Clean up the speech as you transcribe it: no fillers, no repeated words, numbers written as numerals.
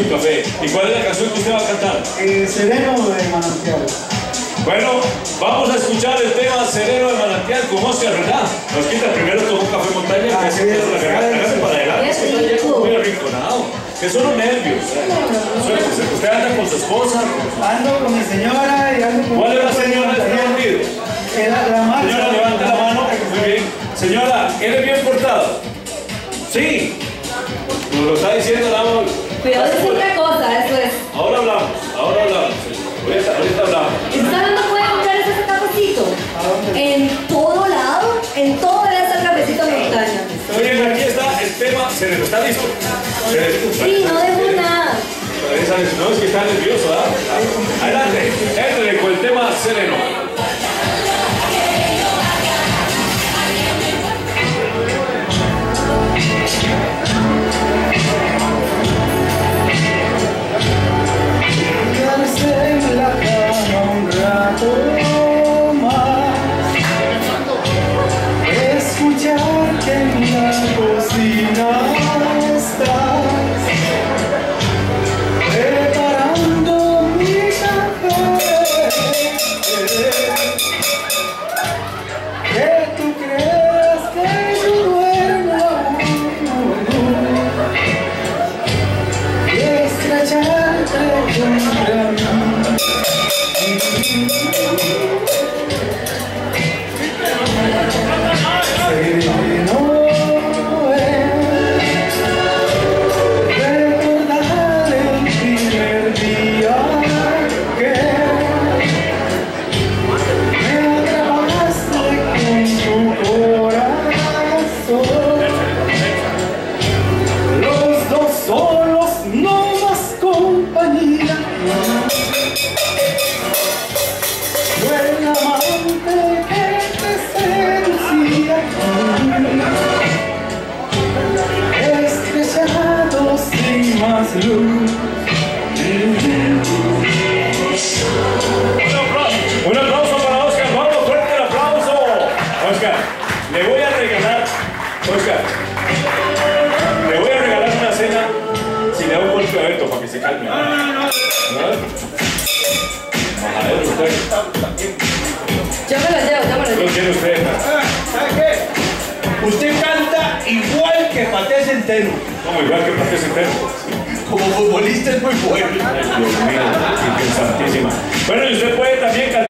su café. ¿Y cuál es la canción que usted va a cantar? Sereno de Manantial. Bueno, vamos a escuchar el tema Sereno de Manantial con Oscar, ¿verdad? Nos quita primero todo un café montaña, que es la garganta para adelante, es que está ya como muy arrinconado. Que son los nervios. Usted anda con su esposa. Ando con mi señora y ando con... ¿Cuál es la señora de rendido? La marcha. Señora, levante la mano. Muy bien. Señora, ¿eres bien portada? Sí. Nos lo está diciendo la mano. Pero es otra cosa, eso es. Ahora hablamos. Ahorita hablamos. ¿Usted no puede comprar ese cafecito? En todo lado, en todo ese cafecito montaña. Muy bien, aquí está el tema Sereno. ¿Está listo? Sí, no dejo nada. No, es que está nervioso, ¿verdad? Adelante, entre con el tema Sereno. En la cama un rato más, escuchar que en la cocina estás preparando mi café, que tú creas que yo duermo aún y estrecharte contra mí. Recordar el primer día que me atrapaste con tu corazón. Los dos solos, no más compañía. Fue el amante que te seducía, estrellado sin más luz. Un aplauso para Oscar, vamos, fuerte el aplauso. Oscar, le voy a regalar una cena si le da un golpe a Beto para que se calme. No. Majadero usted. Yo me lo llevo. ¿Lo tiene usted? ¿Sabe qué? Usted canta igual que Paté Centeno. Como igual que Paté Centeno. Como futbolista es muy bueno.